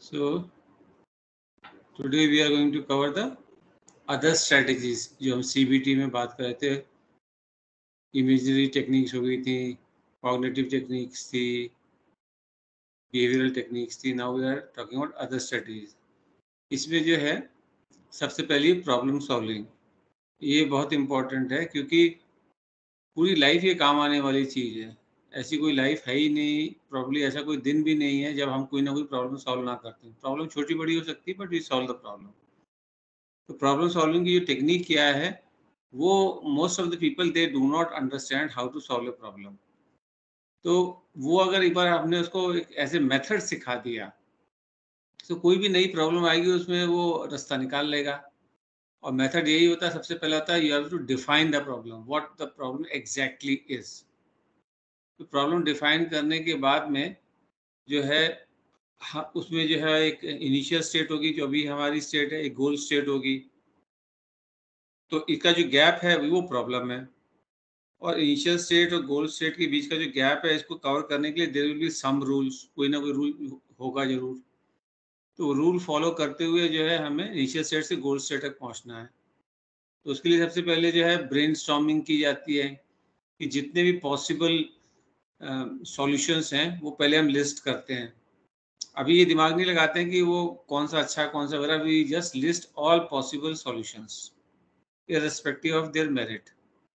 So today we are going to cover the other strategies जो हम CBT में बात कर रहे थे. इमेजरी टेक्निक्स हो गई थी, कॉग्निटिव टेक्निक्स थी, बिहेवियरल टेक्निक्स थी. Now we are talking about other strategies. इसमें जो है सबसे पहले प्रॉब्लम सॉल्विंग. ये बहुत इम्पोर्टेंट है क्योंकि पूरी लाइफ ये काम आने वाली चीज़ है. ऐसी कोई लाइफ है ही नहीं, प्रॉब्ली ऐसा कोई दिन भी नहीं है जब हम कोई ना कोई प्रॉब्लम सॉल्व ना करते हैं. प्रॉब्लम छोटी बड़ी हो सकती है but we solve the problem. तो प्रॉब्लम सॉल्विंग की जो टेक्निक क्या है वो most of the people they do not understand how to solve a problem. तो वो अगर एक बार आपने उसको एक ऐसे मेथड सिखा दिया तो कोई भी नई प्रॉब्लम आएगी उसमें वो रास्ता निकाल लेगा. और मेथड यही होता है, सबसे पहला होता है you have to define the problem, what the problem exactly is. तो प्रॉब्लम डिफाइन करने के बाद में जो है उसमें जो है एक इनिशियल स्टेट होगी जो अभी हमारी स्टेट है, एक गोल स्टेट होगी. तो इसका जो गैप है वो प्रॉब्लम है. और इनिशियल स्टेट और गोल स्टेट के बीच का जो गैप है इसको कवर करने के लिए there will be some rules, कोई ना कोई रूल होगा जरूर. तो रूल फॉलो करते हुए जो है हमें इनिशियल स्टेट से गोल स्टेट तक पहुंचना है. तो उसके लिए सबसे पहले जो है ब्रेनस्टॉर्मिंग की जाती है कि जितने भी पॉसिबल सॉल्यूशंस हैं वो पहले हम लिस्ट करते हैं. अभी ये दिमाग नहीं लगाते हैं कि वो कौन सा अच्छा कौन सा वगैरह. We just list all possible solutions irrespective of their merit.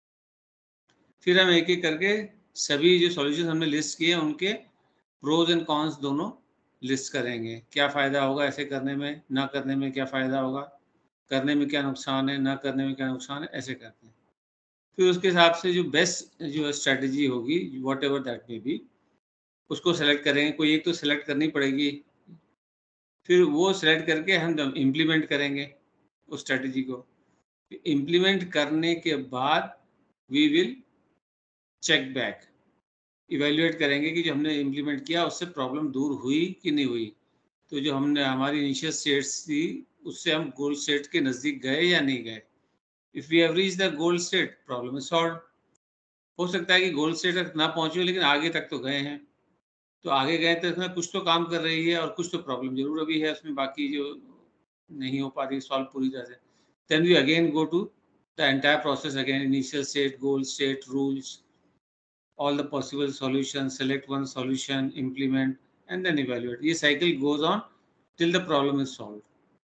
फिर हम एक एक करके सभी जो सॉल्यूशंस हमने लिस्ट किए हैं उनके प्रोज एंड कॉन्स दोनों लिस्ट करेंगे. क्या फ़ायदा होगा ऐसे करने में, ना करने में क्या फ़ायदा होगा, करने में क्या नुकसान है, ना करने में क्या नुकसान है, ऐसे करते हैं. फिर उसके हिसाब से जो बेस्ट जो स्ट्रैटेजी होगी whatever that may be उसको सेलेक्ट करेंगे. कोई एक तो सेलेक्ट करनी पड़ेगी. फिर वो सेलेक्ट करके हम इम्प्लीमेंट करेंगे उस स्ट्रैटेजी को. इम्प्लीमेंट करने के बाद we will check back, evaluate करेंगे कि जो हमने इम्प्लीमेंट किया उससे प्रॉब्लम दूर हुई कि नहीं हुई. तो जो हमने हमारी इनिशियल स्टेट्स थी उससे हम गोल स्टेट के नज़दीक गए या नहीं गए. If we have reach the goal state problem is solve. हो सकता है कि गोल स्टेट तक ना पहुंचे लेकिन आगे तक तो गए हैं. तो आगे गए तो इसमें कुछ तो काम कर रही है और कुछ तो प्रॉब्लम जरूर अभी है उसमें बाकी जो नहीं हो पा रही सॉल्व पूरी तरह से. Then we again go to the entire process again, initial state, goal state, rules, all the possible solutions, select one solution, implement, and then evaluate. ये cycle goes on till the problem is solved.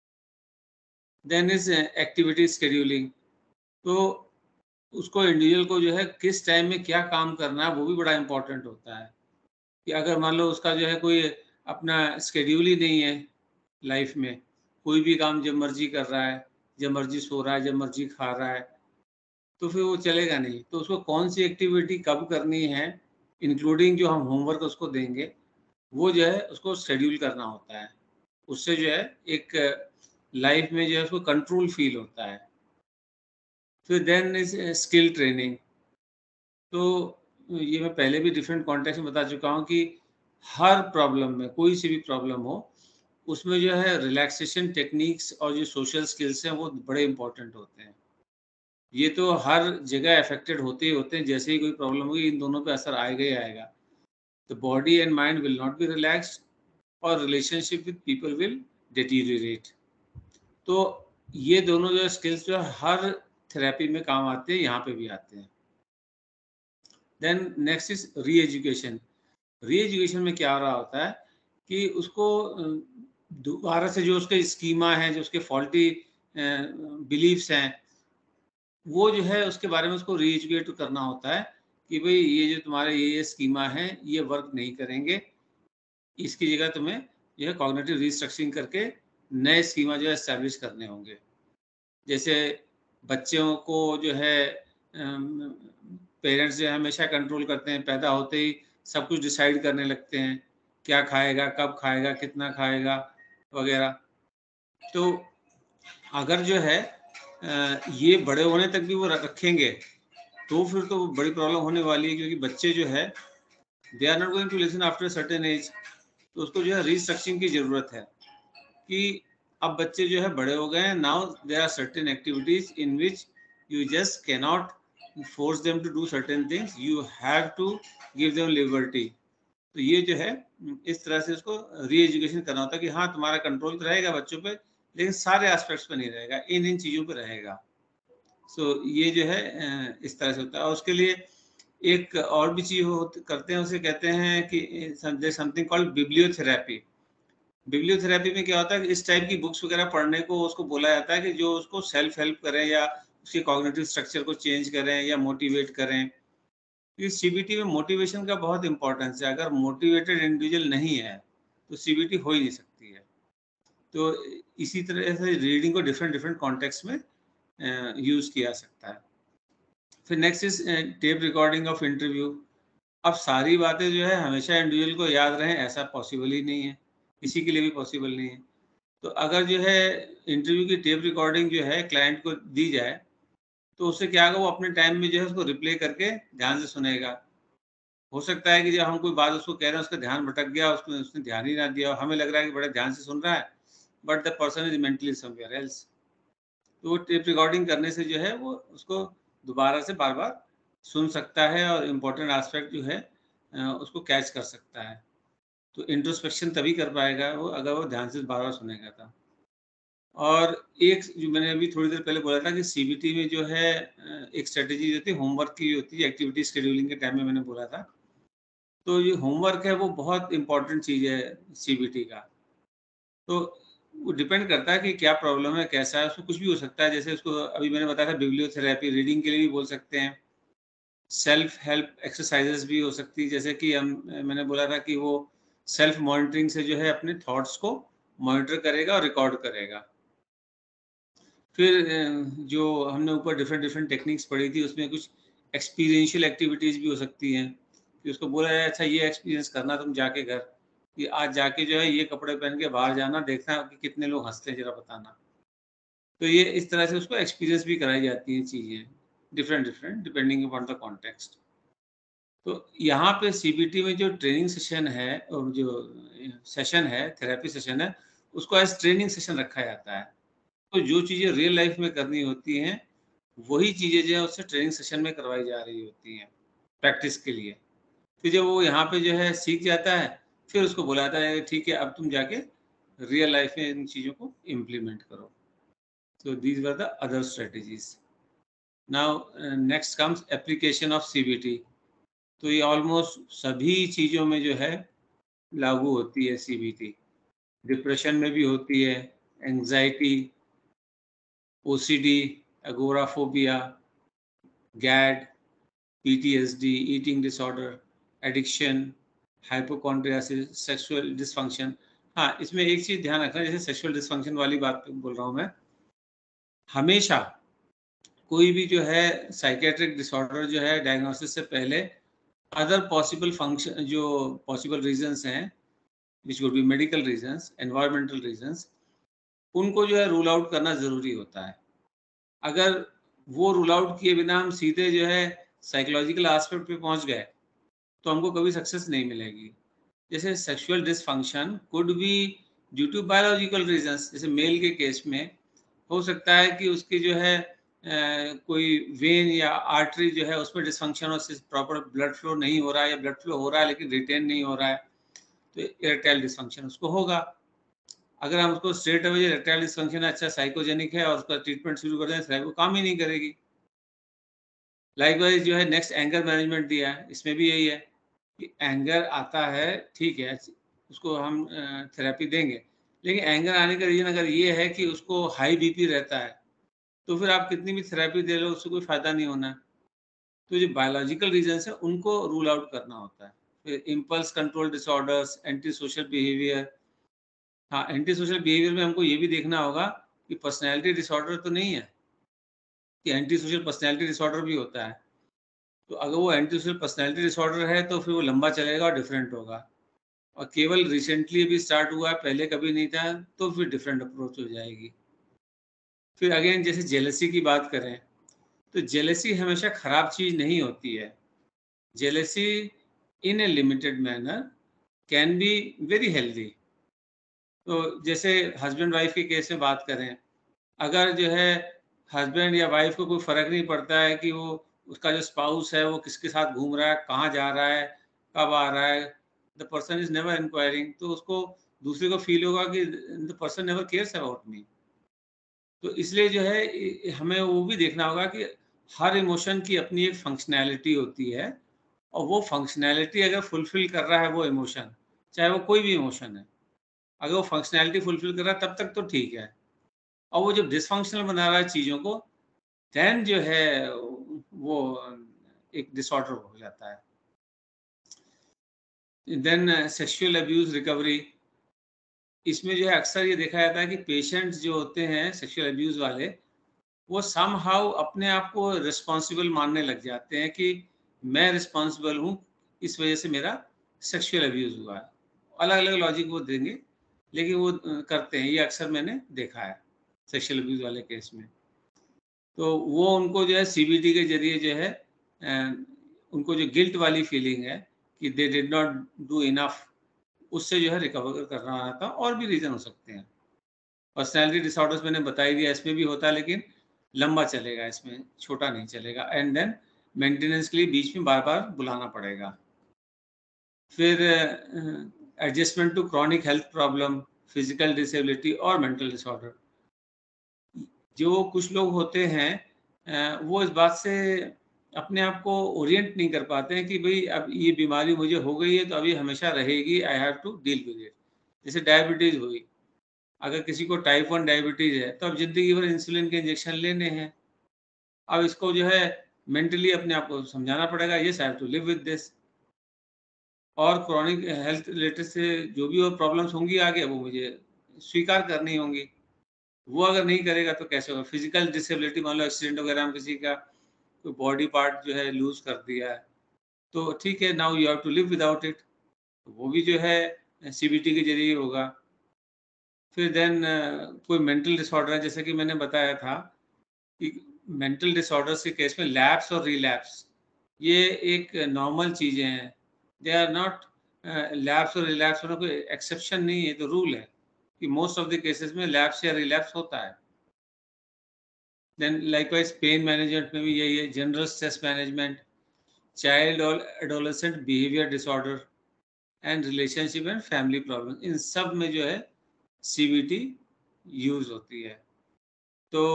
Then is activity scheduling. तो उसको individual को जो है किस time में क्या काम करना है वो भी बड़ा इम्पोर्टेंट होता है. कि अगर मान लो उसका जो है कोई अपना स्केड्यूल ही नहीं है लाइफ में, कोई भी काम जब मर्जी कर रहा है, जब मर्जी सो रहा है, जब मर्जी खा रहा है, तो फिर वो चलेगा नहीं. तो उसको कौन सी एक्टिविटी कब करनी है, इंक्लूडिंग जो हम होमवर्क उसको देंगे, वो जो है उसको शेड्यूल करना होता है. उससे जो है एक लाइफ में जो है उसको कंट्रोल फील होता है. फिर देन इज स्किल ट्रेनिंग. तो ये मैं पहले भी डिफरेंट कॉन्टेक्स्ट में बता चुका हूँ कि हर प्रॉब्लम में, कोई सी भी प्रॉब्लम हो, उसमें जो है रिलैक्सेशन टेक्निक्स और जो सोशल स्किल्स हैं वो बड़े इंपॉर्टेंट होते हैं. ये तो हर जगह अफेक्टेड होते ही होते हैं. जैसे ही कोई प्रॉब्लम होगी इन दोनों पे असर आएगा ही आएगा. The body and mind will not be relaxed और relationship with people will deteriorate. तो ये दोनों जो स्किल्स जो हर थेरेपी में काम आते हैं, यहाँ पे भी आते हैं. Then next is re education. Re education में क्या हो रहा होता है कि उसको दोबारा से जो उसके स्कीमा है, जो उसके फॉल्टी बिलीव्स हैं, वो जो है उसके बारे में उसको री एजुकेट करना होता है कि भाई ये जो तुम्हारे ये स्कीमा है ये वर्क नहीं करेंगे. इसकी जगह तुम्हें जो है कॉग्निटिव रीस्ट्रक्चरिंग करके नए स्कीमा जो है एस्टैब्लिश करने होंगे. जैसे बच्चों को जो है पेरेंट्स जो है हमेशा कंट्रोल करते हैं, पैदा होते ही सब कुछ डिसाइड करने लगते हैं, क्या खाएगा, कब खाएगा, कितना खाएगा वगैरह. तो अगर जो है ये बड़े होने तक भी वो रखेंगे तो फिर तो बड़ी प्रॉब्लम होने वाली है. क्योंकि बच्चे जो है they are not going to listen after certain age. तो उसको जो है रीस्ट्रक्चरिंग की ज़रूरत है कि अब बच्चे जो है बड़े हो गए हैं. Now there are certain activities in which you just cannot force them to do certain things, you have to give them liberty. तो ये जो है इस तरह से उसको री-एजुकेशन करना होता है कि हाँ, तुम्हारा कंट्रोल तो रहेगा बच्चों पे, लेकिन सारे एस्पेक्ट्स पे नहीं रहेगा, इन-इन चीज़ों पे रहेगा। ये जो है इस तरह से होता है और उसके लिए एक और भी चीज़ करते हैं, उसे कहते हैं कि समथिंग कॉल्ड बिब्लियोथेरेपी। बिब्लियोथेरेपी में क्या होता है कि इस टाइप की बुक्स वगैरह पढ़ने को उसको बोला जाता है कि जो उसको सेल्फ हेल्प करें या उसके कॉग्निटिव स्ट्रक्चर को चेंज करें या मोटिवेट करें। क्योंकि सीबीटी में मोटिवेशन का बहुत इंपॉर्टेंस है। अगर मोटिवेटेड इंडिविजुअल नहीं है, तो सीबीटी हो ही नहीं सकती है। तो इसी तरह से रीडिंग को डिफरेंट-डिफरेंट कॉन्टेक्स्ट में यूज़ किया जा सकता है। फिर next is tape recording of interview. अब सारी बातें जो है हमेशा इंडिविजुअल को याद रहें ऐसा पॉसिबल ही नहीं है, किसी के लिए भी पॉसिबल नहीं है। तो अगर जो है इंटरव्यू की टेप रिकॉर्डिंग जो है क्लाइंट को दी जाए, तो उससे क्या होगा वो अपने टाइम में जो है उसको रिप्ले करके ध्यान से सुनेगा। हो सकता है कि जब हम कोई बात उसको कह रहे हैं उसका ध्यान भटक गया, उसने ध्यान ही ना दिया और हमें लग रहा है कि बड़े ध्यान से सुन रहा है, but the person is mentally somewhere else. तो वो टेप रिकॉर्डिंग करने से जो है वो उसको दोबारा से बार-बार सुन सकता है और इम्पोर्टेंट एस्पेक्ट जो है उसको कैच कर सकता है। तो इंट्रोस्पेक्शन तभी कर पाएगा वो अगर वो ध्यान से बार-बार सुनेगा तो। और एक जो मैंने अभी थोड़ी देर पहले बोला था कि सीबीटी में जो है एक स्ट्रैटेजी होती है होमवर्क की होती है, एक्टिविटी शेड्यूलिंग के टाइम में मैंने बोला था। तो ये होमवर्क है वो बहुत इम्पोर्टेंट चीज़ है सीबीटी का। तो वो डिपेंड करता है कि क्या प्रॉब्लम है, कैसा है, उसमें कुछ भी हो सकता है। जैसे उसको अभी मैंने बताया था बिब्लियोथेरेपी रीडिंग के लिए भी बोल सकते हैं। सेल्फ हेल्प एक्सरसाइज़ेज़ भी हो सकती है, जैसे कि मैंने बोला था कि वो सेल्फ मॉनिटरिंग से जो है अपने थॉट्स को मॉनिटर करेगा और रिकॉर्ड करेगा। फिर जो हमने ऊपर डिफरेंट-डिफरेंट टेक्निक्स पढ़ी थी, उसमें कुछ एक्सपीरियंशियल एक्टिविटीज़ भी हो सकती हैं, कि उसको बोला जाए अच्छा ये एक्सपीरियंस करना तुम जाके घर, कि आज जाके जो है ये कपड़े पहन के बाहर जाना, देखना कि कितने लोग हँसते हैं ज़रा बताना। तो ये इस तरह से उसको एक्सपीरियंस भी कराई जाती हैं चीज़ें, different different depending upon the context. तो यहाँ पे सीबीटी में जो ट्रेनिंग सेशन है और जो सेशन है, थेरेपी सेशन है, उसको एज़ ट्रेनिंग सेशन रखा जाता है। तो जो चीज़ें रियल लाइफ़ में करनी होती हैं, वही चीज़ें जो है उससे ट्रेनिंग सेशन में करवाई जा रही होती हैं, प्रैक्टिस के लिए। फिर जब वो यहाँ पे जो है सीख जाता है, फिर उसको बुलाता है ठीक है अब तुम जाके रियल लाइफ़ में इन चीज़ों को इम्प्लीमेंट करो। So these were the other strategies. Now next comes application of CBT. तो ये ऑलमोस्ट सभी चीज़ों में जो है लागू होती है सीबीटी। डिप्रेशन में भी होती है, anxiety, OCD, agoraphobia, GAD, PTSD, eating disorder, addiction, hypochondriasis, sexual dysfunction. हाँ, इसमें एक चीज़ ध्यान रखना जैसे सेक्सुअल डिसफंक्शन वाली बात बोल रहा हूँ मैं, हमेशा कोई भी जो है साइकियाट्रिक डिसऑर्डर जो है डायग्नोसिस से पहले अदर पॉसिबल फंक्शन जो पॉसिबल रीज़न्स हैं, which would be medical reasons, environmental reasons, उनको जो है रूल आउट करना ज़रूरी होता है। अगर वो रूल आउट किए बिना हम सीधे जो है साइकोलॉजिकल एस्पेक्ट पे पहुँच गए, तो हमको कभी सक्सेस नहीं मिलेगी। जैसे sexual dysfunction could be due to biological reasons, जैसे मेल के केस में हो सकता है कि उसकी जो है कोई वेन या आर्टरी जो है उसमें डिसफंक्शन हो, उससे प्रॉपर ब्लड फ्लो नहीं हो रहा है या ब्लड फ्लो हो रहा है लेकिन रिटेन नहीं हो रहा है, तो इरेक्टाइल डिसफंक्शन उसको होगा। अगर हम उसको स्ट्रेट अवे इरेक्टाइल डिसफंक्शन अच्छा साइकोजेनिक है और उसका ट्रीटमेंट शुरू कर दें, तो वो काम ही नहीं करेगी। लाइकवाइज़ जो है नेक्स्ट एंगर मैनेजमेंट दिया है, इसमें भी यही है कि एंगर आता है, ठीक है, उसको हम थेरेपी देंगे। लेकिन एंगर आने का रीज़न अगर ये है कि उसको हाई बीपी रहता है, तो फिर आप कितनी भी थेरेपी दे लो उससे कोई फ़ायदा नहीं होना है। तो जो बायोलॉजिकल रीज़न्स हैं उनको रूल आउट करना होता है। फिर impulse control disorders, anti social behaviour. हाँ, एंटी सोशल बिहेवियर में हमको ये भी देखना होगा कि पर्सनैलिटी डिसऑर्डर तो नहीं है, कि एंटी सोशल पर्सनैलिटी डिसऑर्डर भी होता है। तो अगर वो एंटी सोशल पर्सनैलिटी डिसऑर्डर है तो फिर वो लंबा चलेगा और डिफरेंट होगा। और केवल रिसेंटली अभी स्टार्ट हुआ है, पहले कभी नहीं था, तो फिर डिफरेंट अप्रोच हो जाएगी। फिर अगेन जैसे जेलसी की बात करें, तो जेलसी हमेशा खराब चीज़ नहीं होती है। Jealousy in a limited manner can be very healthy. तो जैसे हस्बैंड वाइफ के केस में बात करें, अगर जो है हस्बैंड या वाइफ को कोई फ़र्क नहीं पड़ता है कि वो उसका जो स्पाउस है वो किसके साथ घूम रहा है, कहाँ जा रहा है, कब आ रहा है, the person is never inquiring, तो उसको दूसरे को फील होगा कि the person never cares about me. तो इसलिए जो है हमें वो भी देखना होगा कि हर इमोशन की अपनी एक फंक्शनैलिटी होती है, और वो फंक्शनैलिटी अगर फुलफिल कर रहा है वो इमोशन, चाहे वो कोई भी इमोशन है, अगर वो फंक्शनैलिटी फुलफिल कर रहा है तब तक तो ठीक है। और वो जब डिसफंक्शनल बना रहा है चीज़ों को, देन जो है वो एक डिसऑर्डर हो जाता है। देन सेक्सुअल अब्यूज़ रिकवरी, इसमें जो है अक्सर ये देखा जाता है कि पेशेंट्स जो होते हैं सेक्सुअल अब्यूज़ वाले, वो समहाउ अपने आप को रिस्पॉन्सिबल मानने लग जाते हैं कि मैं रिस्पॉन्सिबल हूँ, इस वजह से मेरा सेक्सुअल अब्यूज़ हुआ है। अलग-अलग लॉजिक वो देंगे, लेकिन वो करते हैं, ये अक्सर मैंने देखा है सेक्सुअल अब्यूज़ वाले केस में। तो वो उनको जो है सीबीटी के ज़रिए जो है उनको जो गिल्ट वाली फीलिंग है कि they did not do enough, उससे जो है रिकवर करना आता, और भी रीज़न हो सकते हैं। पर्सनैलिटी डिसऑर्डर्स मैंने बता ही दिया, इसमें भी होता है, लेकिन लंबा चलेगा, इसमें छोटा नहीं चलेगा। एंड देन मेंटेनेंस के लिए बीच में बार-बार बुलाना पड़ेगा। फिर adjustment to chronic health problem, physical disability और मेंटल डिसऑर्डर। जो कुछ लोग होते हैं वो इस बात से अपने आप को ओरिएंट नहीं कर पाते हैं कि भई अब ये बीमारी मुझे हो गई है तो अब ये हमेशा रहेगी, I have to deal with it. जैसे डायबिटीज़ हुई, अगर किसी को टाइप 1 डायबिटीज़ है, तो अब ज़िंदगी भर इंसुलिन के इंजेक्शन लेने हैं। अब इसको जो है मेंटली अपने आप को समझाना पड़ेगा, yes I have to live with this. और क्रॉनिक हेल्थ रिलेटेड से जो भी और प्रॉब्लम्स होंगी आगे, वो मुझे स्वीकार करनी होंगी। वो अगर नहीं करेगा तो कैसे होगा? फिजिकल डिसेबिलिटी, मान लो एक्सीडेंट वगैरह में किसी का कोई बॉडी पार्ट जो है लूज़ कर दिया है, तो ठीक है, now you have to live without it. वो भी जो है सीबीटी के ज़रिए होगा। फिर देन कोई मेंटल डिसऑर्डर है, जैसे कि मैंने बताया था कि मेंटल डिसऑर्डर्स के केस में लैप्स और रिलैप्स, ये एक नॉर्मल चीज़ें हैं। दे आर नॉट लैप्स और रिलैप्स होना कोई एक्सेप्शन नहीं है, ये तो रूल है कि मोस्ट ऑफ द केसेस में लैप्स या रिलैप्स होता है। देन लाइकवाइज़ पेन मैनेजमेंट में भी यही है, जनरल स्ट्रेस मैनेजमेंट, चाइल्ड और adolescent behaviour disorder and relationship and family problem, इन सब में जो है सीबीटी यूज़ होती है। तो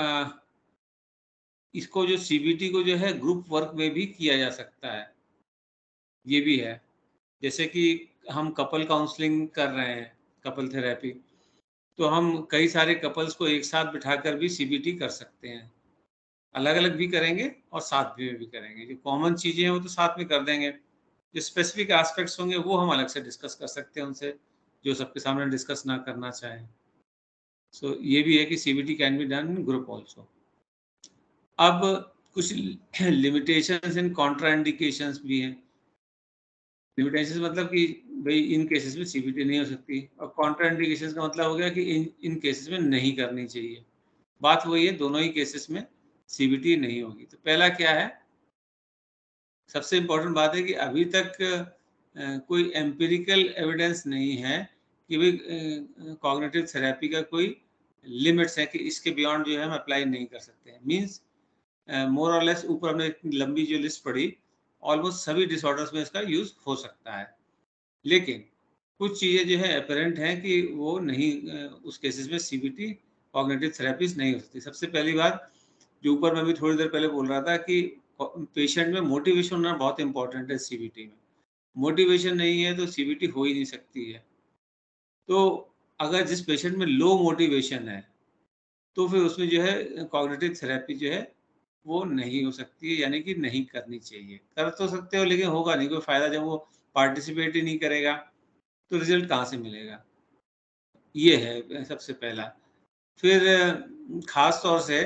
इसको जो सीबीटी को जो है ग्रुप वर्क में भी किया जा सकता है, ये भी है। जैसे कि हम कपल काउंसलिंग कर रहे हैं, कपल थेरेपी, तो हम कई सारे कपल्स को एक साथ बिठाकर भी सीबीटी कर सकते हैं। अलग-अलग भी करेंगे और साथ में भी करेंगे। जो कॉमन चीज़ें हैं वो तो साथ में कर देंगे। जो स्पेसिफिक एस्पेक्ट्स होंगे वो हम अलग से डिस्कस कर सकते हैं उनसे, जो सबके सामने डिस्कस ना करना चाहें। सो ये भी है कि CBT can be done in group also. अब कुछ लिमिटेशंस एंड कॉन्ट्रा इंडिकेशंस भी हैं। लिमिटेशंस मतलब कि भई इन केसेस में सीबीटी नहीं हो सकती, और कॉन्ट्रा इंडिकेशंस का मतलब हो गया कि इन इन केसेस में नहीं करनी चाहिए। बात वही है, दोनों ही केसेस में सीबीटी नहीं होगी। तो पहला क्या है, सबसे इम्पोर्टेंट बात है कि अभी तक कोई एम्पिरिकल एविडेंस नहीं है कि भई कॉग्निटिव थेरेपी का कोई लिमिट्स हैं कि इसके बियॉन्ड जो है हम अप्लाई नहीं कर सकते हैं। मीन्स मोर और लेस ऊपर हमने इतनी लंबी जो लिस्ट पढ़ी, ऑलमोस्ट सभी डिसऑर्डर्स में इसका यूज़ हो सकता है। लेकिन कुछ चीज़ें जो है अपरेंट हैं कि वो नहीं, उस केसेस में सीबीटी कॉग्निटिव थेरेपीज़ नहीं हो सकती। सबसे पहली बात, जो ऊपर मैं भी थोड़ी देर पहले बोल रहा था कि पेशेंट में मोटिवेशन होना बहुत इम्पोर्टेंट है सीबीटी में। मोटिवेशन नहीं है तो सीबीटी हो ही नहीं सकती है। तो अगर जिस पेशेंट में लो मोटिवेशन है, तो फिर उसमें जो है कॉग्निटिव थेरेपी जो है वो नहीं हो सकती है, यानी कि नहीं करनी चाहिए। कर तो सकते हो लेकिन होगा नहीं कोई फ़ायदा, जब वो पार्टिसिपेट ही नहीं करेगा, तो रिज़ल्ट कहाँ से मिलेगा? ये है सबसे पहला। फिर ख़ास तौर से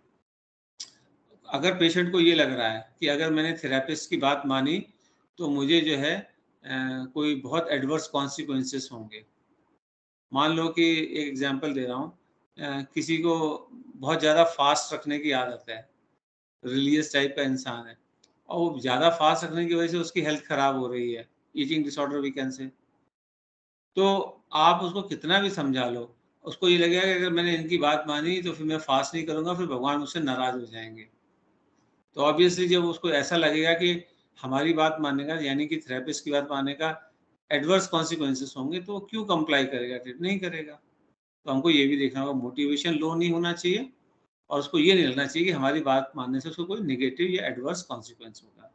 अगर पेशेंट को ये लग रहा है कि अगर मैंने थेरेपिस्ट की बात मानी, तो मुझे जो है कोई बहुत एडवर्स कॉन्सिक्वेंसेस होंगे। मान लो कि एक एग्ज़ाम्पल दे रहा हूँ, किसी को बहुत ज़्यादा फ़ास्ट रखने की आदत है, रिलीजियस टाइप का इंसान है, और वो ज़्यादा फ़ास्ट रखने की वजह से उसकी हेल्थ ख़राब हो रही है, eating disorder we can say. तो आप उसको कितना भी समझा लो, उसको ये लगेगा कि अगर मैंने इनकी बात मानी तो फिर मैं फ़ास्ट नहीं करूँगा, फिर भगवान मुझसे नाराज़ हो जाएँगे। तो ऑब्वियसली जब उसको ऐसा लगेगा कि हमारी बात मानेगा, यानी कि थेरेपिस्ट की बात मानेगा, एडवर्स कॉन्सिक्वेंसेस होंगे तो वो क्यों कंप्लाई करेगा, ट्रीट नहीं करेगा। तो हमको ये भी देखना होगा, मोटिवेशन लो नहीं होना चाहिए और उसको ये नहीं लगना चाहिए कि हमारी बात मानने से उसको कोई नेगेटिव या एडवर्स कॉन्सिक्वेंस होगा।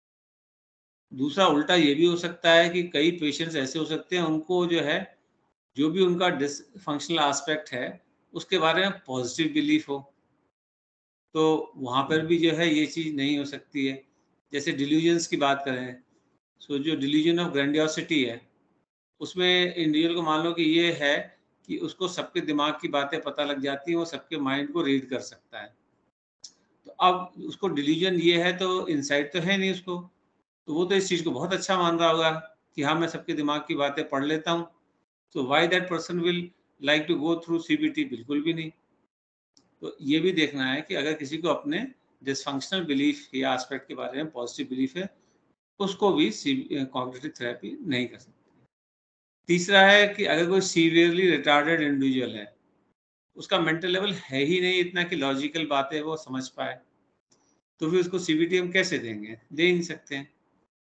दूसरा उल्टा ये भी हो सकता है कि कई पेशेंट्स ऐसे हो सकते हैं, उनको जो है, जो भी उनका डिसफंक्शनल एस्पेक्ट है, उसके बारे में पॉजिटिव बिलीफ हो। तो वहाँ पर भी जो है ये चीज़ नहीं हो सकती है। जैसे डिल्यूजन्स की बात करें, सो जो डिल्यूजन ऑफ ग्रैंडियोसिटी है, उसमें इंडिविजुअल को मान लो कि ये है कि उसको सबके दिमाग की बातें पता लग जाती हैं, वो सबके माइंड को रीड कर सकता है। तो अब उसको डिल्यूजन ये है तो इनसाइट तो है नहीं उसको, तो वो तो इस चीज़ को बहुत अच्छा मान रहा होगा कि हाँ, मैं सबके दिमाग की बातें पढ़ लेता हूँ। तो why that person will like to go through CBT? बिल्कुल भी नहीं। तो ये भी देखना है कि अगर किसी को अपने डिसफंक्शनल बिलीफ या एस्पेक्ट के बारे में पॉजिटिव बिलीफ है, उसको भी कॉग्निटिव थेरेपी नहीं कर सकते। तीसरा है कि अगर कोई सीवियरली रिटार्डेड इंडिविजुअल है, उसका मेंटल लेवल है ही नहीं इतना कि लॉजिकल बातें वो समझ पाए, तो फिर उसको सीबीटी हम कैसे देंगे? दे ही नहीं सकते हैं।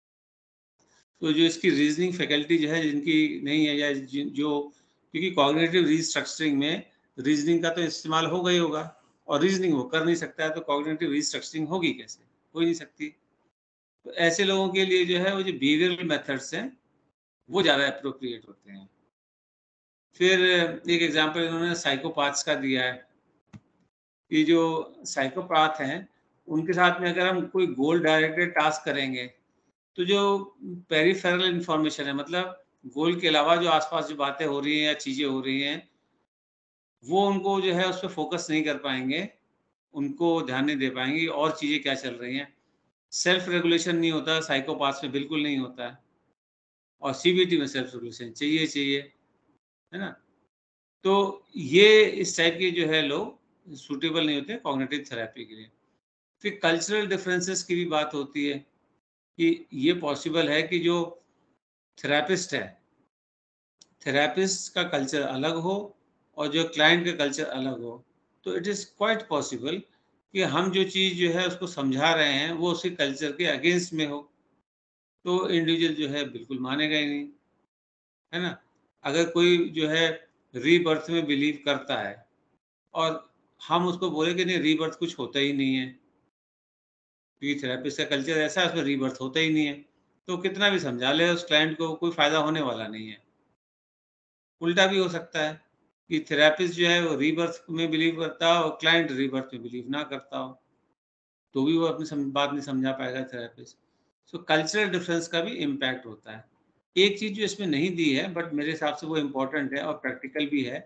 तो जो इसकी रीजनिंग फैकल्टी जो है जिनकी नहीं है, या जो, क्योंकि कॉग्निटिव रीस्ट्रक्चरिंग में रीजनिंग का तो इस्तेमाल होगा ही होगा, और रीजनिंग वो कर नहीं सकता है, तो कॉग्निटिव रीस्ट्रक्चरिंग होगी कैसे? हो ही नहीं सकती। तो ऐसे लोगों के लिए जो है वो जो बिहेवियरल मेथड्स हैं, वो ज़्यादा एप्रोप्रिएट होते हैं। फिर एक एग्जांपल इन्होंने साइकोपाथ्स का दिया है कि जो साइकोपाथ हैं, उनके साथ में अगर हम कोई गोल डायरेक्टेड टास्क करेंगे, तो जो पेरिफेरल इन्फॉर्मेशन है, मतलब गोल के अलावा जो आस-पास जो बातें हो रही हैं या चीज़ें हो रही हैं, वो उनको जो है उस पे फ़ोकस नहीं कर पाएँगे, उनको ध्यान नहीं दे पाएँगे और चीज़ें क्या चल रही हैं। सेल्फ रेगुलेशन नहीं होता, साइकोपाथ्स में बिल्कुल नहीं होता है, और सीबीटी में सेल्फ रेगुलेशन चाहिए ही चाहिए, है ना? तो ये इस टाइप के जो है लोग सूटेबल नहीं होते कॉग्निटिव थेरेपी के लिए। फिर कल्चरल डिफरेंसेस की भी बात होती है कि ये पॉसिबल है कि जो थेरेपिस्ट है, थेरेपिस्ट का कल्चर अलग हो और जो क्लाइंट का कल्चर अलग हो। तो इट इज़ क्वाइट पॉसिबल कि हम जो चीज़ जो है उसको समझा रहे हैं, वो उसके कल्चर के अगेंस्ट में हो, तो इंडिविजुअल जो है बिल्कुल मानेगा ही नहीं, है ना? अगर कोई जो है रीबर्थ में बिलीव करता है और हम उसको बोले कि नहीं, रीबर्थ कुछ होता ही नहीं है, क्योंकि थेरेपिस्ट का कल्चर ऐसा है उसमें रीबर्थ होता ही नहीं है, तो कितना भी समझा ले उस क्लाइंट को, कोई फ़ायदा होने वाला नहीं है। उल्टा भी हो सकता है कि थेरेपिस्ट जो है वो रीबर्थ में बिलीव करता हो और क्लाइंट रीबर्थ में बिलीव ना करता हो, तो भी वो अपनी बात नहीं समझा पाएगा थेरेपिस्ट। सो कल्चरल डिफरेंस का भी इम्पैक्ट होता है। एक चीज़ जो इसमें नहीं दी है बट मेरे हिसाब से वो इम्पोर्टेंट है और प्रैक्टिकल भी है,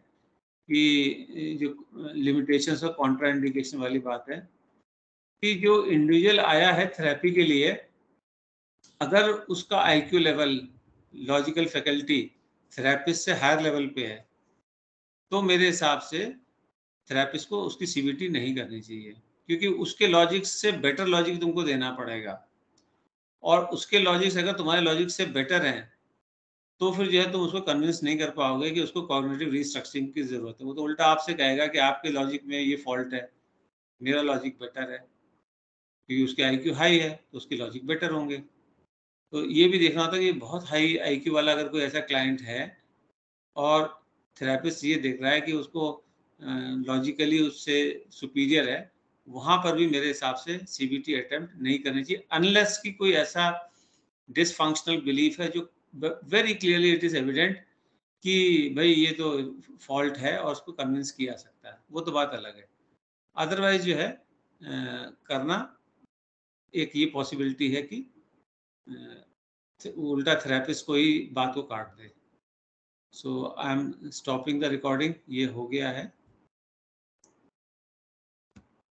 कि जो लिमिटेशंस और कॉन्ट्रा इंडिकेशन वाली बात है, कि जो इंडिविजुअल आया है थेरेपी के लिए, अगर उसका IQ level, logical faculty therapist से हायर लेवल पे है, तो मेरे हिसाब से थेरेपिस्ट को उसकी सीबीटी नहीं करनी चाहिए, क्योंकि उसके लॉजिक से बेटर लॉजिक तुमको देना पड़ेगा, और उसके लॉजिक्स अगर तुम्हारे लॉजिक से बेटर हैं, तो फिर जो है तुम उसको कन्विंस नहीं कर पाओगे कि उसको कॉग्निटिव रीस्ट्रक्चरिंग की ज़रूरत है। वो तो उल्टा आपसे कहेगा कि आपके लॉजिक में ये फॉल्ट है, मेरा लॉजिक बेटर है, क्योंकि उसके आईक्यू हाई है, तो उसके लॉजिक बेटर होंगे। तो ये भी देखना होता है कि बहुत हाई आईक्यू वाला अगर कोई ऐसा क्लाइंट है और थेरेपिस्ट ये देख रहा है कि उसको लॉजिकली उससे सुपीरियर है, वहाँ पर भी मेरे हिसाब से सीबीटी अटेम्प्ट नहीं करनी चाहिए, अनलेस कि कोई ऐसा डिसफंक्शनल बिलीफ है जो very clearly it is evident कि भई ये तो फॉल्ट है और उसको कन्विंस किया जा सकता है, वो तो बात अलग है। अदरवाइज़ जो है करना, एक ये पॉसिबिलिटी है कि उल्टा थेरेपिस्ट को ही बात को काट दे। So I am stopping the recording, ये हो गया है।